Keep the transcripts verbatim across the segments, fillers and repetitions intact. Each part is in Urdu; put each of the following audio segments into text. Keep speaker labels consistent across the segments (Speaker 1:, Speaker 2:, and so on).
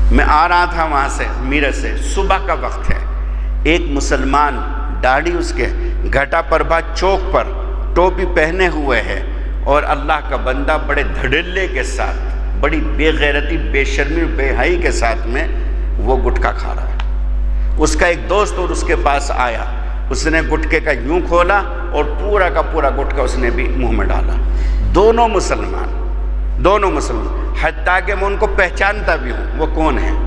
Speaker 1: میں آ رہا تھا وہاں سے میرٹھ سے، صبح کا وقت ہے، ایک مسلمان داڑھی اس کے گھٹا پربا چوک پر ٹوپی پہنے ہوئے ہے، اور اللہ کا بندہ بڑے دھڑلے کے ساتھ، بڑی بے غیرتی، بے شرمی، بے حیائی کے ساتھ میں وہ گٹکا کھا رہا ہے۔ اس کا ایک دوست اور اس کے پاس آیا، اس نے گٹکے کا یوں کھولا اور پورا کا پورا گٹکا اس نے بھی منہ میں ڈالا۔ دونوں مسلمان، دونوں مسلمان، حتیٰ کہ میں ان کو پہچانتا بھی ہوں وہ کون ہیں۔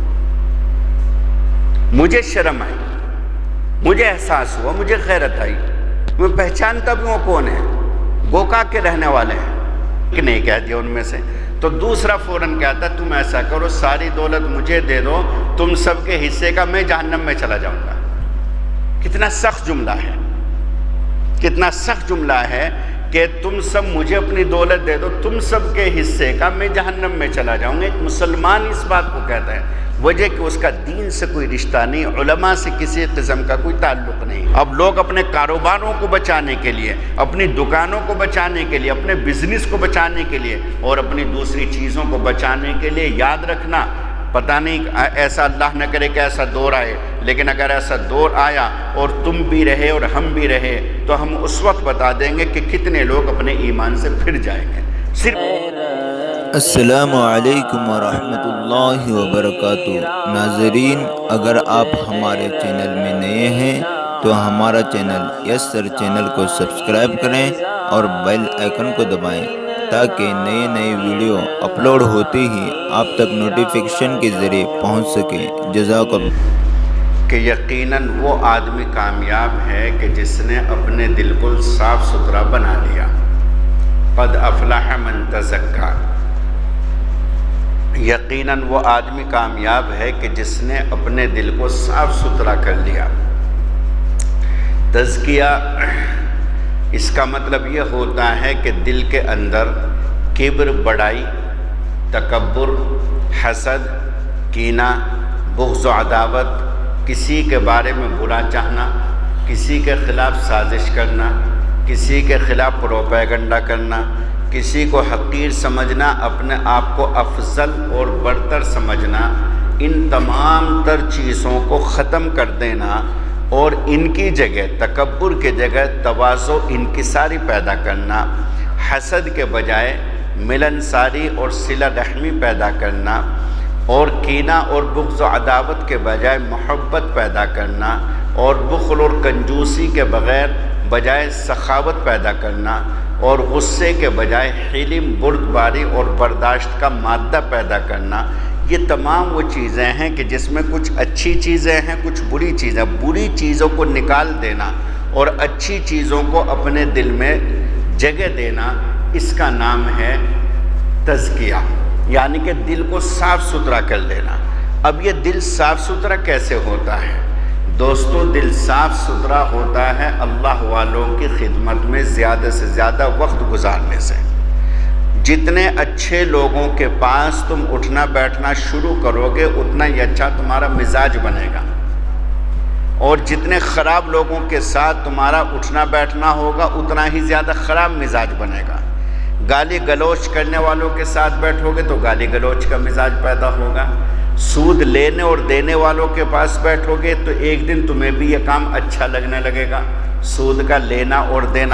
Speaker 1: مجھے شرم آئی، مجھے احساس ہوا، مجھے غیرت آئی، میں پہچانتا بھی ہوں وہ کون ہیں، گوکاک کے رہنے والے ہیں کہ نہیں کہہ دیا ان میں سے۔ تو دوسرا فوراً کہتا تم ایسا کرو ساری دولت مجھے دے دو، تم سب کے حصے کا میں جہنم میں چلا جاؤں گا۔ کتنا سخت جملہ ہے، کتنا سخت جملہ ہے کہ تم سب مجھے اپنی دولت دے دو، تم سب کے حصے کا میں جہنم میں چلا جاؤں گا۔ ایک مسلمان اس بات کو کہتا ہے، وجہ کہ اس کا دین سے کوئی رشتہ نہیں، علماء سے کسی قسم کا کوئی تعلق نہیں۔ اب لوگ اپنے کاروباروں کو بچانے کے لیے، اپنی دکانوں کو بچانے کے لیے، اپنے بزنس کو بچانے کے لیے اور اپنی دوسری چیزوں کو بچانے کے لیے، یاد رکھنا پتہ نہیں ایسا اللہ نہ کرے کہ ایسا دور آئے، لیکن اگر ایسا دور آیا اور تم بھی رہے اور ہم بھی رہے تو ہم اس وقت بتا دیں گے کہ کتنے لوگ اپنے ایمان سے پھر جائیں گے۔ صرف
Speaker 2: السلام علیکم ورحمۃ اللہ وبرکاتہ۔ ناظرین، اگر آپ ہمارے چینل میں نئے ہیں تو ہمارا چینل یسر چینل کو سبسکرائب کریں اور بیل آئیکن کو دبائیں تاکہ نئے نئے ویڈیو اپلوڈ ہوتے ہی آپ تک نوٹیفیکیشن کے ذریعے پہنچ سکے۔ جزاک اللہ۔
Speaker 1: کہ یقیناً وہ آدمی کامیاب ہے کہ جس نے اپنے دل کو صاف ستھرا بنا لیا۔ قد افلح من تزکا، یقیناً وہ آدمی کامیاب ہے کہ جس نے اپنے دل کو صاف ستھرا کر لیا۔ تزکیہ اس کا مطلب یہ ہوتا ہے کہ دل کے اندر کبر، بڑائی، تکبر، حسد، کینہ، بغض و عداوت، کسی کے بارے میں برا چاہنا، کسی کے خلاف سازش کرنا، کسی کے خلاف پروپیگنڈا کرنا، کسی کو حقیر سمجھنا، اپنے آپ کو افضل اور برتر سمجھنا، ان تمام تر چیزوں کو ختم کر دینا اور ان کی جگہ، تکبر کے جگہ تواضع، انکساری پیدا کرنا، حسد کے بجائے ملنساری اور صلہ رحمی پیدا کرنا، اور کینہ اور بغض و عداوت کے بجائے محبت پیدا کرنا، اور بخل اور کنجوسی کے بغیر بجائے سخاوت پیدا کرنا، اور غصے کے بجائے حلم، بردباری اور برداشت کا مادہ پیدا کرنا۔ یہ تمام وہ چیزیں ہیں کہ جس میں کچھ اچھی چیزیں ہیں، کچھ بری چیزیں۔ بری چیزوں کو نکال دینا اور اچھی چیزوں کو اپنے دل میں جگہ دینا، اس کا نام ہے تزکیہ، یعنی کہ دل کو صاف ستھرا کر لینا۔ اب یہ دل صاف ستھرا کیسے ہوتا ہے؟ دوستو، دل صاف ستھرا ہوتا ہے اللہ والوں کی خدمت میں زیادہ سے زیادہ وقت گزارنے سے۔ جتنے اچھے لوگوں کے پاس تم اٹھنا بیٹھنا شروع کرو گے اتنا ہی اچھا تمہارا مزاج بنے گا، اور جتنے خراب لوگوں کے ساتھ تمہارا اٹھنا بیٹھنا ہوگا اتنا ہی زیادہ خراب مزاج بنے گا۔ گالی گلوچ کرنے والوں کے ساتھ بیٹھو گے تو گالی گلوچ کا مزاج پیدا ہوگا۔ سود لینے اور دینے والوں کے پاس بیٹھو گے تو ایک دن تمہیں بھی یہ کام اچھا لگنے لگے گا، سود کا لینا اور دینا۔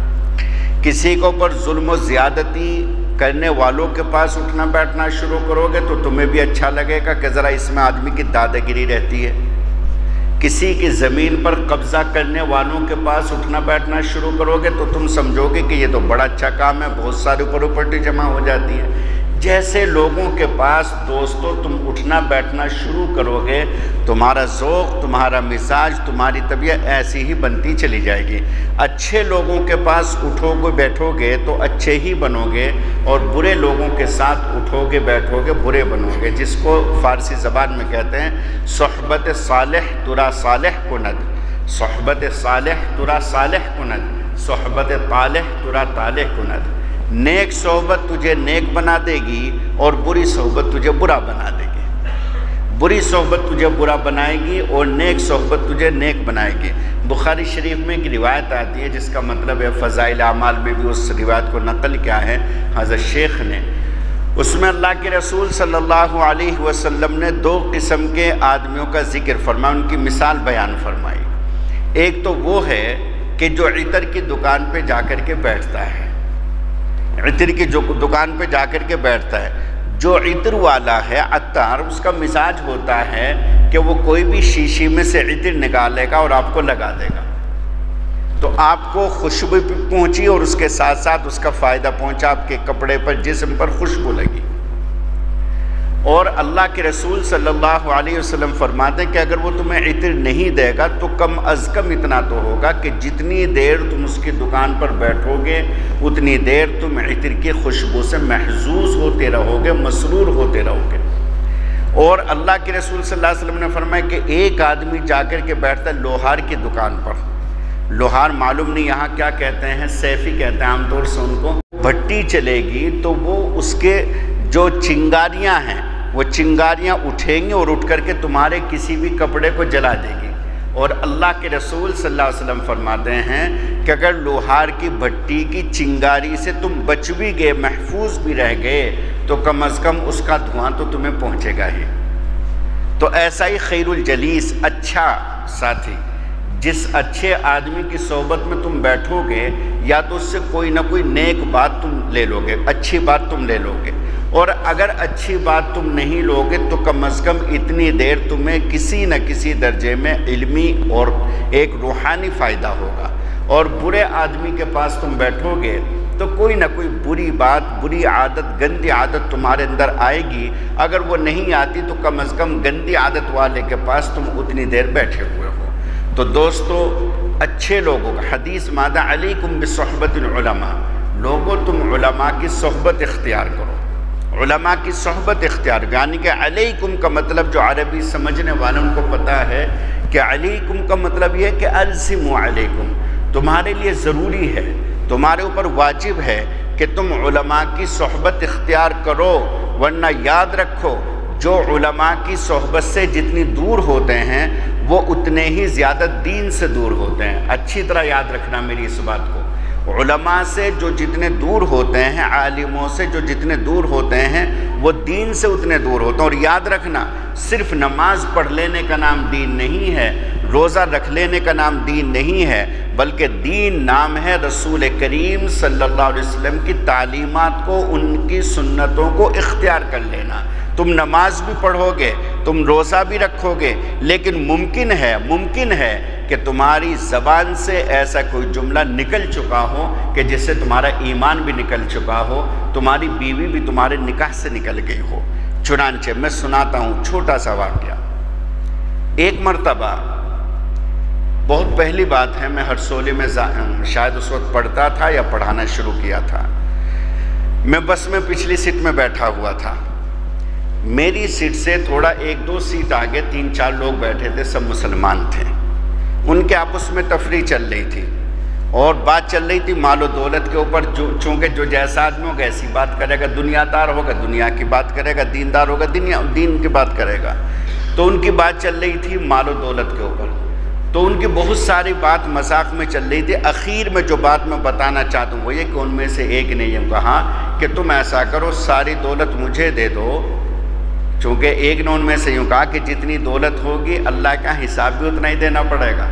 Speaker 1: کسی کو پر ظلم و زیادتی کرنے والوں کے پاس اٹھنا بیٹھنا شروع کرو گے تو تمہیں بھی اچھا لگے گا کہ ذرا اس میں آدمی کی دادا گیری رہتی ہے۔ کسی کی زمین پر قبضہ کرنے والوں کے پاس اٹھنا بیٹھنا شروع کرو گے تو تم سمجھو گے کہ یہ تو بڑا اچھا کام ہے، بہت ساری پراپرٹی جمع ہو جاتی ہے۔ جیسے لوگوں کے پاس دوستو تم اٹھنا بیٹھنا شروع کرو گے، تمہارا ذوق، تمہارا مزاج، تمہاری طبیعت ایسی ہی بنتی چلی جائے گی۔ اچھے لوگوں کے پاس اٹھو گے بیٹھو گے تو اچھے ہی بنو گے، اور برے لوگوں کے ساتھ اٹھو گے بیٹھو گے برے بنو گے، جس کو فارسی زبان میں کہتے ہیں صحبت صالح ترا صالح کند، صحبت صالح ترا صالح کند، صحبت طالح ترا طالح کند۔ نیک صحبت تجھے نیک بنا دے گی اور بری صحبت تجھے برا بنا دے گی۔ بری صحبت تجھے برا بنائے گی اور نیک صحبت تجھے نیک بنائے گی۔ بخاری شریف میں ایک روایت آتی ہے جس کا مطلب ہے فضائل اعمال میں بھی اس روایت کو نقل کیا ہے حضرت شیخ نے، اس میں اللہ کے رسول صلی اللہ علیہ وسلم نے دو قسم کے آدمیوں کا ذکر فرمایا، ان کی مثال بیان فرمائی۔ ایک تو وہ ہے کہ جو عطر کی دکان پہ جا کر کے بیٹھتا ہے، عطر کی جو دکان پہ جا کر کے بیٹھتا ہے، جو عطر والا ہے عطار، اس کا مزاج ہوتا ہے کہ وہ کوئی بھی شیشی میں سے عطر نکالے گا اور آپ کو لگا دے گا، تو آپ کو خوشبو پہنچی اور اس کے ساتھ ساتھ اس کا فائدہ پہنچا، آپ کے کپڑے پر، جسم پر خوشبو لگی۔ اور اللہ کے رسول صلی اللہ علیہ وسلم فرماتے ہیں کہ اگر وہ تمہیں عطر نہیں دے گا تو کم از کم اتنا تو ہوگا کہ جتنی دیر تم اس کی دکان پر بیٹھو گے اتنی دیر تم عطر کی خوشبو سے محظوظ ہوتے رہو گے، مسرور ہوتے رہو گے۔ اور اللہ کے رسول صلی اللہ علیہ وسلم نے فرمایا کہ ایک آدمی جا کر کے بیٹھتا ہے لوہار کی دکان پر، لوہار معلوم نہیں یہاں کیا کہتے ہیں، سیفی کہتے ہیں عام طور سے ان کو، بھٹی چلے گی تو وہ اس کے جو چنگاریاں ہیں وہ چنگاریاں اٹھیں گی اور اٹھ کر کے تمہارے کسی بھی کپڑے کو جلا دے گی۔ اور اللہ کے رسول صلی اللہ علیہ وسلم فرماتے ہیں کہ اگر لوہار کی بھٹی کی چنگاری سے تم بچ بھی گئے، محفوظ بھی رہ گئے، تو کم از کم اس کا دھواں تو تمہیں پہنچے گا ہی۔ تو ایسا ہی خیر الجلیس، اچھا ساتھی، جس اچھے آدمی کی صحبت میں تم بیٹھو گے یا تو اس سے کوئی نہ کوئی نیک بات تم لے لو گے، اچھی بات تم لے لو گے، اور اگر اچھی بات تم نہیں لوگے تو کم از کم اتنی دیر تمہیں کسی نہ کسی درجے میں علمی اور ایک روحانی فائدہ ہوگا۔ اور برے آدمی کے پاس تم بیٹھو گے تو کوئی نہ کوئی بری بات، بری عادت، گندی عادت تمہارے اندر آئے گی، اگر وہ نہیں آتی تو کم از کم گندی عادت والے کے پاس تم اتنی دیر بیٹھے ہوئے ہو۔ تو دوستو، اچھے لوگوں کا حدیث مادہ علیکم بصحبت العلماء، لوگوں تم علماء کی صحبت اختیار کرو، علماء کی صحبت اختیار، یعنی کہ علیکم کا مطلب جو عربی سمجھنے والوں کو پتہ ہے کہ علیکم کا مطلب یہ ہے کہ الزموا علیکم، تمہارے لیے ضروری ہے، تمہارے اوپر واجب ہے کہ تم علماء کی صحبت اختیار کرو، ورنہ یاد رکھو جو علماء کی صحبت سے جتنی دور ہوتے ہیں وہ اتنے ہی زیادہ دین سے دور ہوتے ہیں۔ اچھی طرح یاد رکھنا میری اس بات کو، علماء سے جو جتنے دور ہوتے ہیں، عالموں سے جو جتنے دور ہوتے ہیں، وہ دین سے اتنے دور ہوتے ہیں۔ اور یاد رکھنا، صرف نماز پڑھ لینے کا نام دین نہیں ہے، روزہ رکھ لینے کا نام دین نہیں ہے، بلکہ دین نام ہے رسول کریم صلی اللہ علیہ وسلم کی تعلیمات کو، ان کی سنتوں کو اختیار کر لینا۔ تم نماز بھی پڑھو گے، تم روزہ بھی رکھو گے، لیکن ممکن ہے ممکن ہے کہ تمہاری زبان سے ایسا کوئی جملہ نکل چکا ہو کہ جس سے تمہارا ایمان بھی نکل چکا ہو، تمہاری بیوی بھی تمہارے نکاح سے نکل گئی ہو۔ چنانچہ میں سناتا ہوں چھوٹا سا واقعہ۔ ایک مرتبہ، بہت پہلی بات ہے، میں ہرسولی میں شاید اس وقت پڑھتا تھا یا پڑھانا شروع کیا تھا، میں بس میں پچھلی سیٹ میں بیٹھا ہوا تھا، میری سیٹ سے تھوڑا ایک دو سیٹ آگے تین چار لوگ بیٹھے تھے، سب مسلمان تھے، ان کے آپس میں تفریح چل رہی تھی اور بات چل رہی تھی مال و دولت کے اوپر، جو چونکہ جو جیسا آدمی ہوگا ایسی بات کرے گا، دنیا دار ہوگا دنیا کی بات کرے گا، دیندار ہوگا دنیا دین کی بات کرے گا۔ تو ان کی بات چل رہی تھی مال و دولت کے اوپر، تو ان کی بہت ساری بات مذاق میں چل رہی تھی۔ اخیر میں جو بات میں بتانا چاہتا ہوں وہ یہ کہ ان میں سے ایک نے یہ کہا کہ تم ایسا کرو، ساری دولت مجھے دے دو، چونکہ ایک نے ان میں سے یوں کہا کہ جتنی دولت ہوگی اللہ کا حساب بھی اتنا ہی دینا پڑے گا،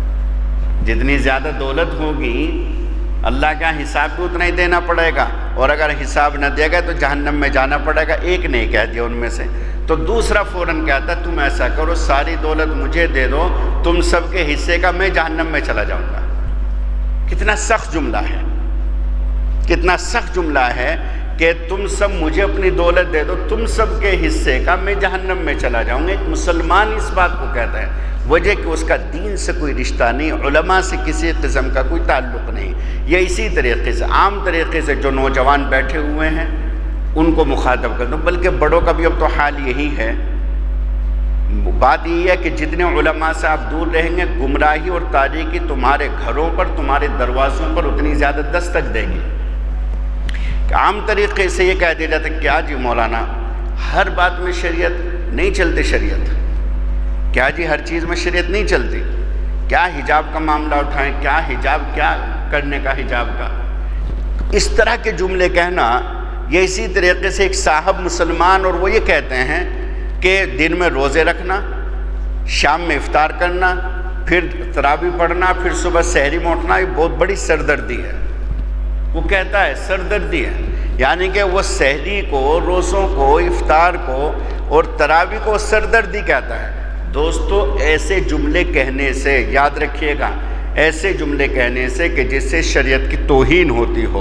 Speaker 1: جتنی زیادہ دولت ہوگی اللہ کا حساب بھی اتنا ہی دینا پڑے گا، اور اگر حساب نہ دے گا تو جہنم میں جانا پڑے گا۔ ایک نے کہہ دیا ان میں سے، تو دوسرا فوراً کہتا تم ایسا کرو، ساری دولت مجھے دے دو، تم سب کے حصے کا میں جہنم میں چلا جاؤں گا۔ کتنا سخت جملہ ہے، کتنا سخت جملہ ہے کہ تم سب مجھے اپنی دولت دے دو، تم سب کے حصے کا میں جہنم میں چلا جاؤں گا۔ ایک مسلمان اس بات کو کہتا ہے، وجہ کہ اس کا دین سے کوئی رشتہ نہیں، علماء سے کسی قسم کا کوئی تعلق نہیں۔ یہ اسی طریقے سے عام طریقے سے جو نوجوان بیٹھے ہوئے ہیں ان کو مخاطب کر دو، بلکہ بڑوں کا بھی اب تو حال یہی ہے۔ بات یہ ہے کہ جتنے علماء سے آپ دور رہیں گے، گمراہی اور تاریکی تمہارے گھروں پر، تمہارے دروازوں پر اتنی زیادہ دستک دے گی۔ عام طریقے سے یہ کہہ دیا جاتا ہے کیا جی مولانا ہر بات میں شریعت نہیں چلتی، شریعت کیا جی ہر چیز میں شریعت نہیں چلتی، کیا حجاب کا معاملہ اٹھائیں، کیا حجاب، کیا کرنے کا حجاب کا۔ اس طرح کے جملے کہنا یہ اسی طریقے سے ایک صاحب مسلمان، اور وہ یہ کہتے ہیں کہ دن میں روزے رکھنا، شام میں افطار کرنا، پھر تراویح پڑھنا، پھر صبح سحری میں اٹھنا، یہ بہت بڑی سردردی ہے۔ وہ کہتا ہے سردردی ہے، یعنی کہ وہ سحری کو، روزوں کو، افطار کو اور تراویح کو سردردی کہتا ہے۔ دوستو ایسے جملے کہنے سے یاد رکھیے گا، ایسے جملے کہنے سے کہ جس سے شریعت کی توہین ہوتی ہو،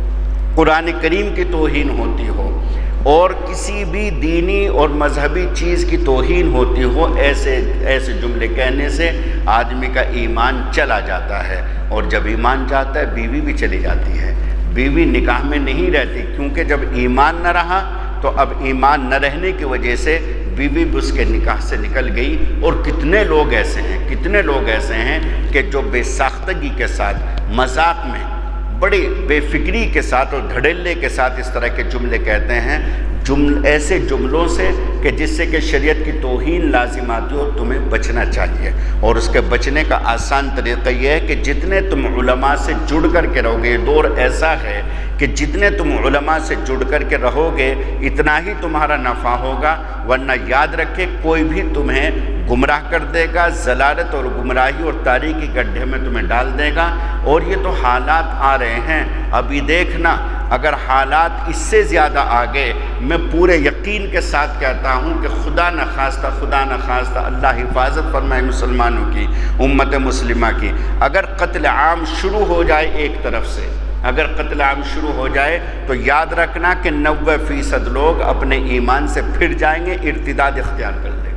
Speaker 1: قرآن کریم کی توہین ہوتی ہو، اور کسی بھی دینی اور مذہبی چیز کی توہین ہوتی ہو، ایسے ایسے جملے کہنے سے آدمی کا ایمان چلا جاتا ہے، اور جب ایمان جاتا ہے بیوی بھی چلی جاتی ہے، بیوی نکاح میں نہیں رہتی، کیونکہ جب ایمان نہ رہا تو اب ایمان نہ رہنے کی وجہ سے بیوی بھی اس کے نکاح سے نکل گئی۔ اور کتنے لوگ ایسے ہیں، کتنے لوگ ایسے ہیں کہ جو بے ساختگی کے ساتھ، مذاق میں، بڑی بے فکری کے ساتھ اور دھڑلے کے ساتھ اس طرح کے جملے کہتے ہیں، جمل ایسے جملوں سے کہ جس سے کہ شریعت کی توہین لازم آتی ہو، تمہیں بچنا چاہیے۔ اور اس کے بچنے کا آسان طریقہ یہ ہے کہ جتنے تم علماء سے جڑ کر کے رہو گے، یہ دور ایسا ہے کہ جتنے تم علماء سے جڑ کر کے رہو گے اتنا ہی تمہارا نفع ہوگا، ورنہ یاد رکھے کوئی بھی تمہیں گمراہ کر دے گا، ضلالت اور گمراہی اور تاریکی گڈھے میں تمہیں ڈال دے گا۔ اور یہ تو حالات آ رہے ہیں، ابھی دیکھنا اگر حالات اس سے زیادہ آگے، میں پورے یقین کے ساتھ کہتا ہوں کہ خدا نخواستہ خدا نخواستہ اللہ حفاظت فرمائے مسلمانوں کی، امت مسلمہ کی، اگر قتل عام شروع ہو جائے ایک طرف سے، اگر قتل عام شروع ہو جائے تو یاد رکھنا کہ نوے فیصد لوگ اپنے ایمان سے پھر جائیں گے، ارتداد اختیار کر لیں گے۔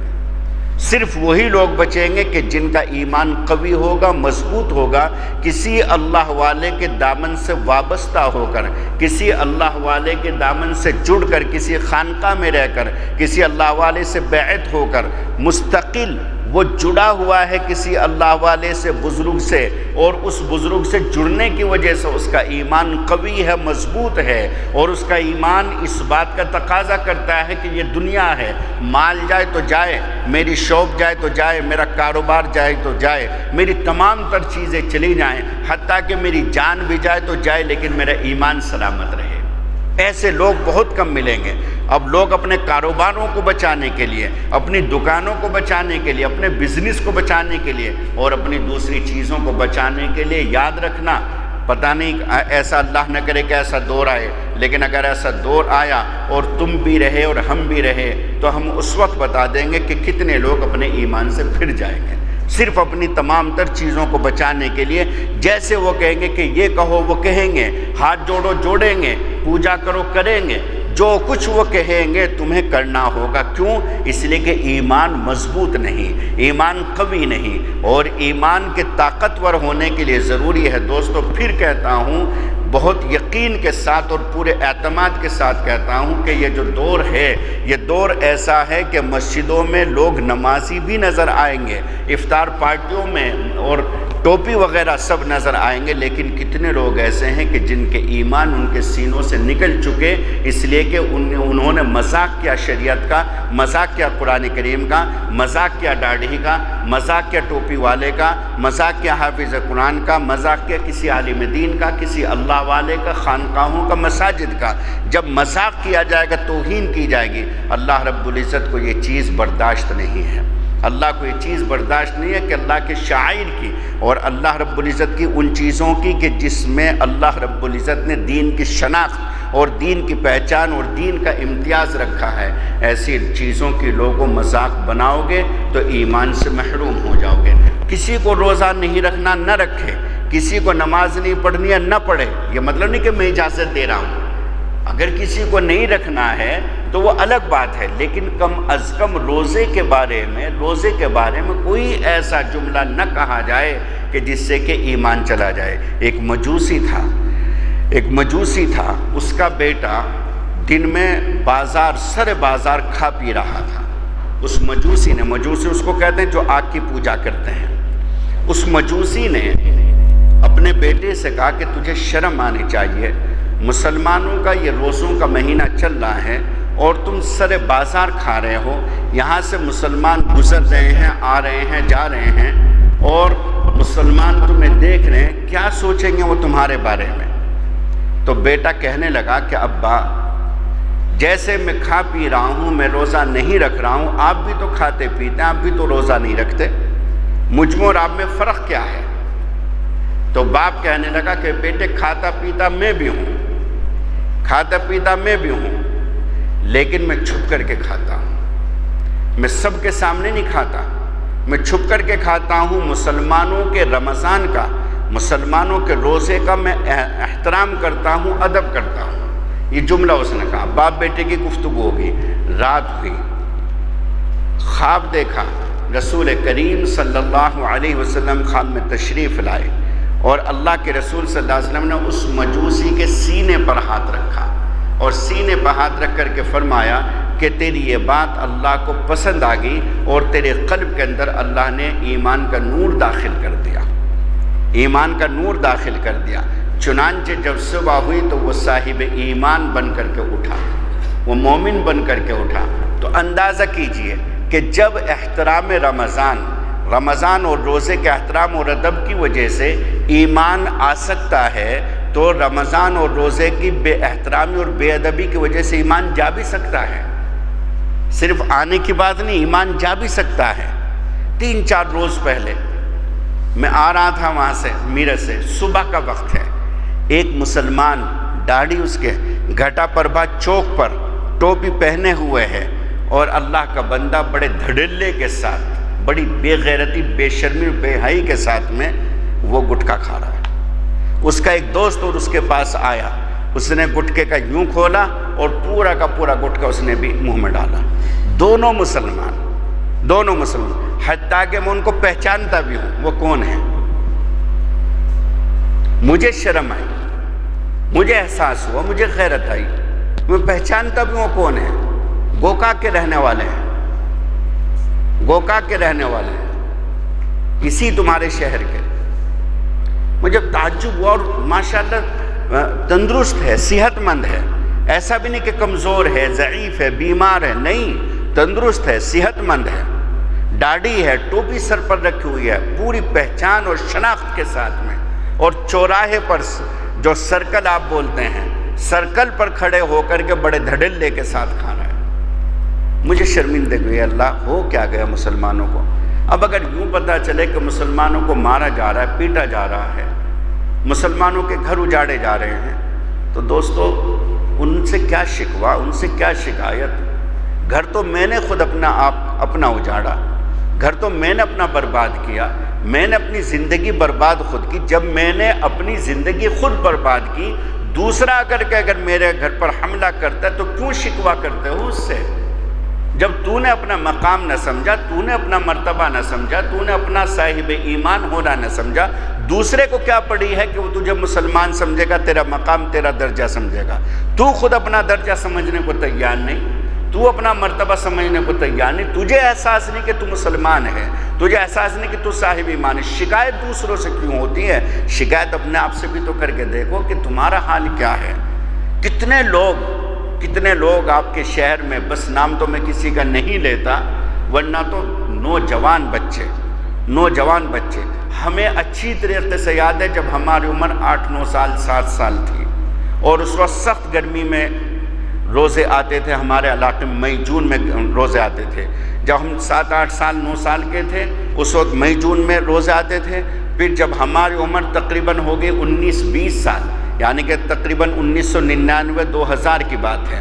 Speaker 1: صرف وہی لوگ بچیں گے کہ جن کا ایمان قوی ہوگا، مضبوط ہوگا، کسی اللہ والے کے دامن سے وابستہ ہو کر، کسی اللہ والے کے دامن سے جڑ کر، کسی خانقاہ میں رہ کر، کسی اللہ والے سے بیعت ہو کر، مستقل وہ جڑا ہوا ہے کسی اللہ والے سے، بزرگ سے، اور اس بزرگ سے جڑنے کی وجہ سے اس کا ایمان قوی ہے، مضبوط ہے، اور اس کا ایمان اس بات کا تقاضا کرتا ہے کہ یہ دنیا ہے، مال جائے تو جائے، میری شوق جائے تو جائے، میرا کاروبار جائے تو جائے، میری تمام تر چیزیں چلی جائیں، حتیٰ کہ میری جان بھی جائے تو جائے، لیکن میرا ایمان سلامت رہے۔ ایسے لوگ بہت کم ملیں گے۔ اب لوگ اپنے کاروباروں کو بچانے کے لیے، اپنی دکانوں کو بچانے کے لیے، اپنے بزنس کو بچانے کے لیے اور اپنی دوسری چیزوں کو بچانے کے لیے، یاد رکھنا پتہ نہیں ایسا اللہ نہ کرے کہ ایسا دور آئے، لیکن اگر ایسا دور آیا اور تم بھی رہے اور ہم بھی رہے تو ہم اس وقت بتا دیں گے کہ کتنے لوگ اپنے ایمان سے پھر جائیں گے، صرف اپنی تمام تر چیزوں کو بچانے کے لیے۔ جیسے وہ کہیں گے کہ یہ کہو وہ کہیں گے، ہاتھ جوڑو جوڑیں گے، پوجا کرو کریں گے، جو کچھ وہ کہیں گے تمہیں کرنا ہوگا۔ کیوں؟ اس لیے کہ ایمان مضبوط نہیں، ایمان قوی نہیں، اور ایمان کے طاقتور ہونے کے لیے ضروری ہے دوستو، پھر کہتا ہوں بہت یقین کے ساتھ اور پورے اعتماد کے ساتھ کہتا ہوں کہ یہ جو دور ہے، یہ دور ایسا ہے کہ مسجدوں میں لوگ نمازی بھی نظر آئیں گے، افطار پارٹیوں میں اور ٹوپی وغیرہ سب نظر آئیں گے، لیکن کتنے لوگ ایسے ہیں کہ جن کے ایمان ان کے سینوں سے نکل چکے، اس لیے کہ انہوں نے مذاق کیا شریعت کا، مذاق کیا قرآن کریم کا، مذاق کیا داڑھی کا، مذاق کیا ٹوپی والے کا، مذاق کیا حافظ قرآن کا، مذاق کیا کسی عالم دین کا، کسی اللہ والے کا، خانقاہوں کا، مساجد کا۔ جب مذاق کیا جائے گا، توہین کی جائے گی، اللہ رب العزت کو یہ چیز برداشت نہیں ہے، اللہ کو یہ چیز برداشت نہیں ہے کہ اللہ کے شاعر کی اور اللہ رب العزت کی ان چیزوں کی کہ جس میں اللہ رب العزت نے دین کی شناخت اور دین کی پہچان اور دین کا امتیاز رکھا ہے، ایسی چیزوں کی لوگوں مذاق بناؤ گے تو ایمان سے محروم ہو جاؤ گے۔ کسی کو روزہ نہیں رکھنا نہ رکھے، کسی کو نماز نہیں پڑھنی ہے نہ پڑھے، یہ مطلب نہیں کہ میں اجازت دے رہا ہوں، اگر کسی کو نہیں رکھنا ہے تو وہ الگ بات ہے، لیکن کم از کم روزے کے بارے میں روزے کے بارے میں کوئی ایسا جملہ نہ کہا جائے کہ جس سے کہ ایمان چلا جائے۔ ایک مجوسی تھا ایک مجوسی تھا اس کا بیٹا دن میں بازار سر بازار کھا پی رہا تھا۔ اس مجوسی نے مجوسی اس کو کہتے ہیں جو آگ کی پوجا کرتے ہیں، اس مجوسی نے اپنے بیٹے سے کہا کہ تجھے شرم آنی چاہیے، مسلمانوں کا یہ روزوں کا مہینہ چل رہا ہے اور تم سر بازار کھا رہے ہو، یہاں سے مسلمان گزر رہے ہیں، آ رہے ہیں، جا رہے ہیں، اور مسلمان تمہیں دیکھ رہے ہیں، کیا سوچیں گے وہ تمہارے بارے میں؟ تو بیٹا کہنے لگا کہ ابا جیسے میں کھا پی رہا ہوں، میں روزہ نہیں رکھ رہا ہوں، آپ بھی تو کھاتے پیتے ہیں، آپ بھی تو روزہ نہیں رکھتے، مجھ میں اور آپ میں فرق کیا ہے؟ تو باپ کہنے لگا کہ بیٹے کھاتا پیتا میں بھی ہوں، کھاتا پیتا میں بھی ہوں، لیکن میں چھپ کر کے کھاتا ہوں، میں سب کے سامنے نہیں کھاتا، میں چھپ کر کے کھاتا ہوں۔ مسلمانوں کے رمضان کا، مسلمانوں کے روزے کا میں احترام کرتا ہوں، ادب کرتا ہوں۔ یہ جملہ اس نے کہا۔ باپ بیٹے کی گفتگو ہوگی، رات ہوئی، خواب دیکھا، رسول کریم صلی اللہ علیہ وسلم خواب میں تشریف لائے اور اللہ کے رسول صلی اللہ علیہ وسلم نے اس مجوسی کے سینے پر ہاتھ رکھا اور سینے پر ہاتھ رکھ کر کے فرمایا کہ تیری یہ بات اللہ کو پسند آ گئی اور تیرے قلب کے اندر اللہ نے ایمان کا نور داخل کر دیا، ایمان کا نور داخل کر دیا۔ چنانچہ جب صبح ہوئی تو وہ صاحب ایمان بن کر کے اٹھا، وہ مومن بن کر کے اٹھا۔ تو اندازہ کیجئے کہ جب احترام رمضان رمضان اور روزے کے احترام اور ادب کی وجہ سے ایمان آ سکتا ہے، تو رمضان اور روزے کی بے احترامی اور بے ادبی کی وجہ سے ایمان جا بھی سکتا ہے۔ صرف آنے کی بات نہیں، ایمان جا بھی سکتا ہے۔ تین چار روز پہلے میں آ رہا تھا وہاں سے، میرٹھ سے، صبح کا وقت ہے، ایک مسلمان داڑھی اس کے گھٹا پربا چوک پر ٹوپی پہنے ہوئے ہے اور اللہ کا بندہ بڑے دھڑلے کے ساتھ، بڑی بے غیرتی، بے شرمی اور بے حیائی کے ساتھ میں وہ گٹکا کھا رہا ہے۔ اس کا ایک دوست اور اس کے پاس آیا، اس نے گٹکے کا یوں کھولا اور پورا کا پورا گٹکا اس نے بھی منہ میں ڈالا۔ دونوں مسلمان، دونوں مسلمان، حتیٰ کہ میں ان کو پہچانتا بھی ہوں وہ کون ہیں۔ مجھے شرم آئی، مجھے احساس ہوا، مجھے غیرت آئی، میں پہچانتا بھی ہوں وہ کون ہیں۔ گوکاک کے رہنے والے ہیں، گوکاک کے رہنے والے ہیں، اسی تمہارے شہر کے۔ مجھے تعجب ہوا، اور ماشاءاللہ تندرست ہے، صحت مند ہے، ایسا بھی نہیں کہ کمزور ہے، ضعیف ہے، بیمار ہے، نہیں، تندرست ہے، صحت مند ہے، داڑھی ہے، ٹوپی سر پر رکھی ہوئی ہے، پوری پہچان اور شناخت کے ساتھ میں، اور چوراہے پر جو سرکل آپ بولتے ہیں، سرکل پر کھڑے ہو کر کے بڑے دھڑلے کے ساتھ کھا رہا ہے۔ مجھے شرمندگی ہوئی، اللہ ہو کیا گیا مسلمانوں کو۔ اب اگر یوں پتہ چلے کہ مسلمانوں کو مارا جا رہا ہے، پیٹا جا رہا ہے، مسلمانوں کے گھر اجاڑے جا رہے ہیں، تو دوستو ان سے کیا شکوہ، ان سے کیا شکایت؟ گھر تو میں نے خود اپنا آپ اپنا اجاڑا، گھر تو میں نے اپنا برباد کیا، میں نے اپنی زندگی برباد خود کی۔ جب میں نے اپنی زندگی خود برباد کی، دوسرا اگر کہ اگر میرے گھر پر حملہ کرتا ہے تو کیوں شکوہ کرتے ہو اس سے؟ جب تو نے اپنا مقام نہ سمجھا، تو نے اپنا مرتبہ نہ سمجھا، تو نے اپنا صاحب ایمان ہونا نہ سمجھا، دوسرے کو کیا پڑی ہے کہ وہ تجھے مسلمان سمجھے گا، تیرا مقام، تیرا درجہ سمجھے گا؟ تو خود اپنا درجہ سمجھنے کو تیار نہیں، تو اپنا مرتبہ سمجھنے کو تیار نہیں، تجھے احساس نہیں کہ تو مسلمان ہے، تجھے احساس نہیں کہ تو صاحب ایمان ہے۔ شکایت دوسروں سے کیوں ہوتی ہے؟ شکایت اپنے آپ سے بھی تو کر کے دیکھو کہ تمہارا حال کیا ہے۔ کتنے لوگ کتنے لوگ آپ کے شہر میں، بس نام تو میں کسی کا نہیں لیتا، ورنہ تو نوجوان بچے نوجوان بچے ہمیں اچھی طریقے سے یاد ہے جب ہماری عمر آٹھ نو سال سات سال تھی، اور اس وقت سخت گرمی میں روزے آتے تھے ہمارے علاقے میں، مئی جون میں روزے آتے تھے۔ جب ہم سات آٹھ سال نو سال کے تھے اس وقت مئی جون میں روزے آتے تھے۔ پھر جب ہماری عمر تقریباً ہو گئی انیس بیس سال، یعنی کہ تقریباً انیس سو ننانوے دو ہزار کی بات ہے،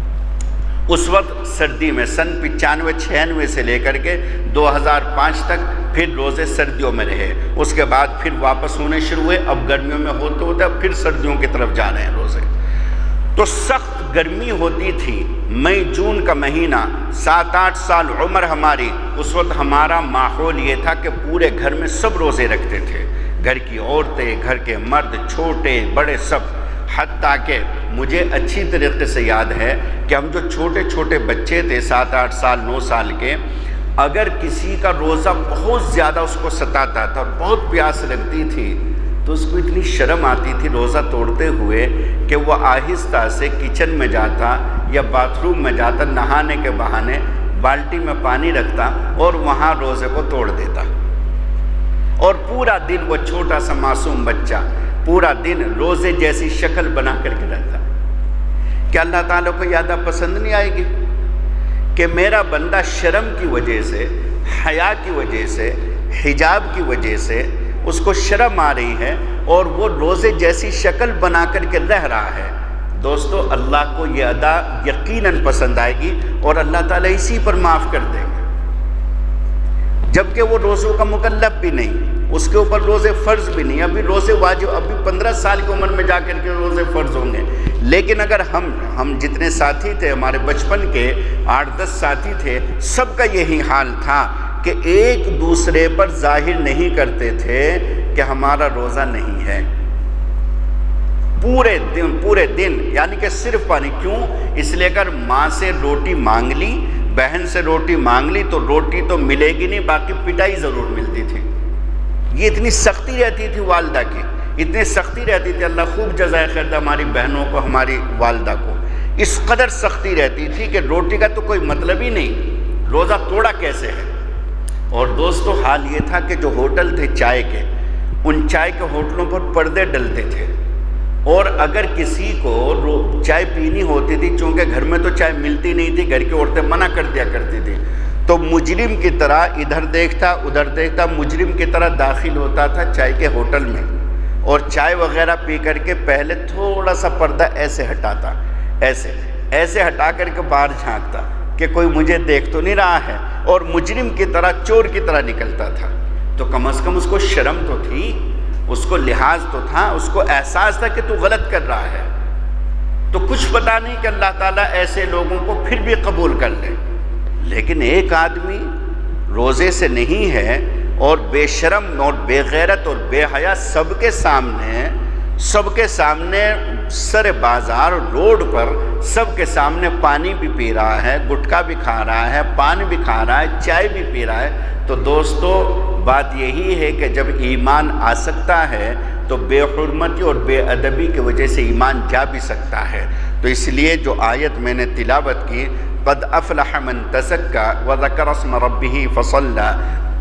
Speaker 1: اس وقت سردی میں سن پچانوے چھیانوے سے لے کر کے دو ہزار پانچ تک پھر روزے سردیوں میں رہے، اس کے بعد پھر واپس ہونے شروع ہوئے، اب گرمیوں میں ہوتے ہوتے اب پھر سردیوں کی طرف جا رہے ہیں روزے۔ تو سخت گرمی ہوتی تھی، مئی جون کا مہینہ، سات آٹھ سال عمر ہماری، اس وقت ہمارا ماحول یہ تھا کہ پورے گھر میں سب روزے رکھتے تھے، گھر کی عورتیں، گھر کے مرد، چھوٹے بڑے سب۔ حتیٰ کہ مجھے اچھی طریقے سے یاد ہے کہ ہم جو چھوٹے چھوٹے بچے تھے سات آٹھ سال نو سال کے، اگر کسی کا روزہ بہت زیادہ اس کو ستاتا تھا اور بہت پیاس لگتی تھی تو اس کو اتنی شرم آتی تھی روزہ توڑتے ہوئے کہ وہ آہستہ سے کچن میں جاتا یا باتھ روم میں جاتا، نہانے کے بہانے بالٹی میں پانی رکھتا اور وہاں روزے کو توڑ دیتا، اور پورا دن وہ چھوٹا سا معصوم بچہ پورا دن روزے جیسی شکل بنا کر کے رہتا۔ کیا اللہ تعالیٰ کو یہ ادا پسند نہیں آئے گی کہ میرا بندہ شرم کی وجہ سے، حیا کی وجہ سے، حجاب کی وجہ سے اس کو شرم آ رہی ہے اور وہ روزے جیسی شکل بنا کر کے رہ رہا ہے؟ دوستو اللہ کو یہ ادا یقیناً پسند آئے گی اور اللہ تعالیٰ اسی پر معاف کر دیں گے، جبکہ وہ روزوں کا مکلف بھی نہیں، اس کے اوپر روزے فرض بھی نہیں، ابھی روزے واجب، ابھی پندرہ سال کی عمر میں جا کر کے روزے فرض ہوں گے۔ لیکن اگر ہم ہم جتنے ساتھی تھے، ہمارے بچپن کے آٹھ دس ساتھی تھے، سب کا یہی حال تھا کہ ایک دوسرے پر ظاہر نہیں کرتے تھے کہ ہمارا روزہ نہیں ہے، پورے دن پورے دن یعنی کہ صرف پانی۔ کیوں؟ اس لیے اگر ماں سے روٹی مانگ لی، بہن سے روٹی مانگ لی تو روٹی تو ملے گی نہیں، باقی پٹائی ضرور ملتی تھی۔ یہ اتنی سختی رہتی تھی والدہ کی، اتنی سختی رہتی تھی، اللہ خوب جزائے خیر دے ہماری بہنوں کو، ہماری والدہ کو، اس قدر سختی رہتی تھی کہ روٹی کا تو کوئی مطلب ہی نہیں، روزہ توڑا کیسے ہے۔ اور دوستو حال یہ تھا کہ جو ہوٹل تھے چائے کے، ان چائے کے ہوٹلوں پر پردے ڈلتے تھے، اور اگر کسی کو چائے پینی ہوتی تھی، چونکہ گھر میں تو چائے ملتی نہیں تھی، گھر کی عورتیں منع کر دیا کرتی تھی، تو مجرم کی طرح ادھر دیکھتا ادھر دیکھتا مجرم کی طرح داخل ہوتا تھا چائے کے ہوٹل میں، اور چائے وغیرہ پی کر کے پہلے تھوڑا سا پردہ ایسے ہٹاتا، ایسے ایسے ہٹا کر کے باہر جھانکتا کہ کوئی مجھے دیکھ تو نہیں رہا ہے، اور مجرم کی طرح، چور کی طرح نکلتا تھا۔ تو کم از کم اس کو شرم تو تھی، اس کو لحاظ تو تھا، اس کو احساس تھا کہ تو غلط کر رہا ہے۔ تو کچھ پتہ نہیں کہ اللہ تعالیٰ ایسے لوگوں کو پھر بھی قبول کر لے۔ لیکن ایک آدمی روزے سے نہیں ہے اور بے شرم اور بے غیرت اور بے حیا سب کے سامنے سب کے سامنے سر بازار روڈ پر سب کے سامنے پانی بھی پی رہا ہے، گٹکا بھی کھا رہا ہے، پان بھی کھا رہا ہے، چائے بھی پی رہا ہے۔ تو دوستو بات یہی ہے کہ جب ایمان آ سکتا ہے تو بے حرمتی اور بے ادبی کی وجہ سے ایمان جا بھی سکتا ہے۔ تو اس لیے جو آیت میں نے تلاوت کی، قد افلح من تزکا وذکر اسم ربہ فصلی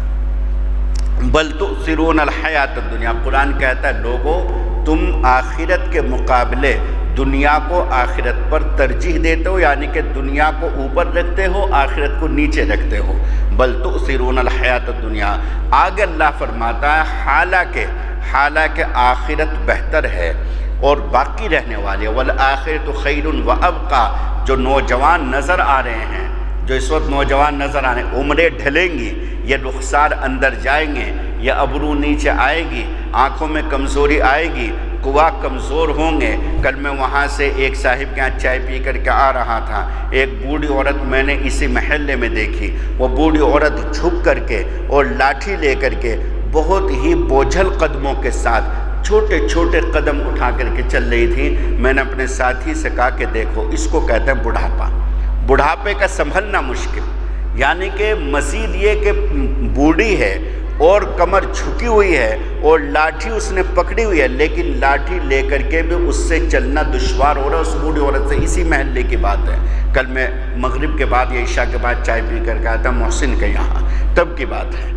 Speaker 1: بل تؤثرون الحیات الدنیا، قرآن کہتا ہے لوگو تم آخرت کے مقابلے دنیا کو آخرت پر ترجیح دیتے ہو، یعنی کہ دنیا کو اوپر رکھتے ہو، آخرت کو نیچے رکھتے ہو۔ بل تؤثرون الحیات الدنیا، آگے اللہ فرماتا ہے حالانکہ حالانکہ آخرت بہتر ہے اور باقی رہنے والے، والآخرۃ خیر وابقیٰ، جو نوجوان نظر آ رہے ہیں، جو اس وقت نوجوان نظر آ رہے ہیں، عمریں ڈھلیں گی، یہ رخسار اندر جائیں گے، یہ ابرو نیچے آئے گی، آنکھوں میں کمزوری آئے گی، قوا کمزور ہوں گے۔ کل میں وہاں سے ایک صاحب کے یہاں چائے پی کر کے آ رہا تھا، ایک بوڑھی عورت میں نے اسی محلے میں دیکھی، وہ بوڑھی عورت جھک کر کے اور لاٹھی لے کر کے بہت ہی بوجھل قدموں کے ساتھ چھوٹے چھوٹے قدم اٹھا کر کے چل رہی تھی۔ میں نے اپنے ساتھی سے کہا کہ دیکھو اس کو کہتے ہیں بڑھاپا، بڑھاپے کا سنبھلنا مشکل، یعنی کہ مزید یہ کہ بوڑھی ہے اور کمر جھکی ہوئی ہے اور لاٹھی اس نے پکڑی ہوئی ہے، لیکن لاٹھی لے کر کے بھی اس سے چلنا دشوار ہو رہا ہے اس بوڑھی عورت سے۔ اسی محلے کی بات ہے، کل میں مغرب کے بعد یا عشاء کے بعد چائے پی کر کے آیا تھا محسن کے یہاں، تب کی بات ہے۔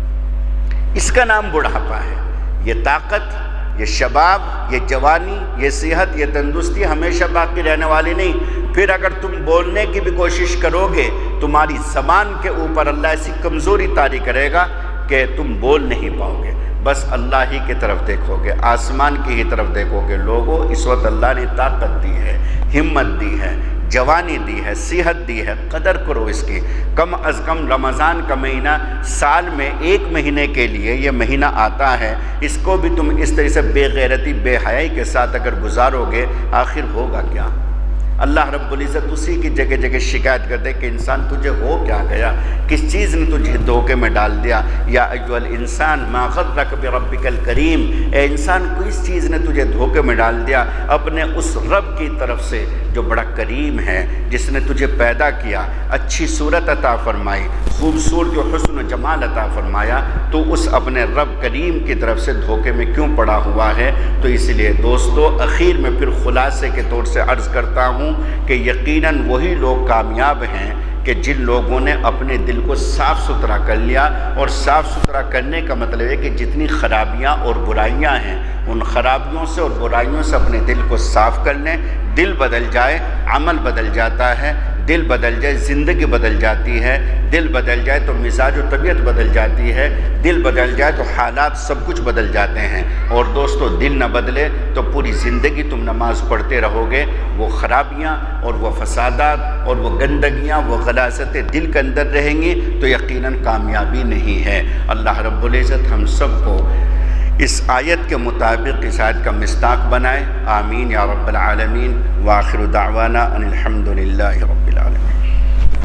Speaker 1: اس کا نام بڑھاپا ہے۔ یہ طاقت، یہ شباب، یہ جوانی، یہ صحت، یہ تندرستی ہمیشہ باقی رہنے والی نہیں۔ پھر اگر تم بولنے کی بھی کوشش کرو گے، تمہاری زبان کے اوپر اللہ ایسی کمزوری طاری کرے گا کہ تم بول نہیں پاؤ گے، بس اللہ ہی کی طرف دیکھو گے، آسمان کی ہی طرف دیکھو گے۔ لوگوں اس وقت اللہ نے طاقت دی ہے، ہمت دی ہے، جوانی دی ہے، صحت دی ہے، قدر کرو اس کی۔ کم از کم رمضان کا مہینہ سال میں ایک مہینے کے لیے یہ مہینہ آتا ہے، اس کو بھی تم اس طرح سے بے غیرتی بے حیائی کے ساتھ اگر گزارو گے، آخر ہوگا کیا؟ اللہ رب العزت اسی کی جگہ جگہ شکایت کرتے کہ انسان تجھے ہو کیا گیا، کس چیز نے تجھے دھوکے میں ڈال دیا؟ یا ایھا الانسان ما غرک بربک الکریم، اے انسان کس چیز نے تجھے دھوکے میں ڈال دیا؟ اپنے اس رب کی طرف سے جو بڑا کریم ہے، جس نے تجھے پیدا کیا، اچھی صورت عطا فرمائی، خوبصورت و حسن و جمال عطا فرمایا، تو اس اپنے رب کریم کی طرف سے دھوکے میں کیوں پڑا ہوا ہے؟ تو اس لیے دوستو اخیر میں پھر خلاصے کے طور سے عرض کرتا ہوں کہ یقیناً وہی لوگ کامیاب ہیں کہ جن لوگوں نے اپنے دل کو صاف ستھرا کر لیا، اور صاف ستھرا کرنے کا مطلب ہے کہ جتنی خرابیاں اور برائیاں ہیں ان خرابیوں سے اور برائیوں سے اپنے دل کو صاف کر لیں۔ دل بدل جائے عمل بدل جاتا ہے، دل بدل جائے زندگی بدل جاتی ہے، دل بدل جائے تو مزاج و طبیعت بدل جاتی ہے، دل بدل جائے تو حالات سب کچھ بدل جاتے ہیں۔ اور دوستو دل نہ بدلے تو پوری زندگی تم نماز پڑھتے رہو گے، وہ خرابیاں اور وہ فسادات اور وہ گندگیاں وہ غلاظتیں دل کے اندر رہیں گی تو یقیناً کامیابی نہیں ہے۔ اللہ رب العزت ہم سب کو اس آیت کے مطابق اس آیت کا مصداق بنائے، آمین یا رب العالمین۔ وآخر دعوانا ان الحمد للہ رب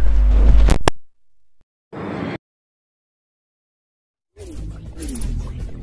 Speaker 1: العالمین۔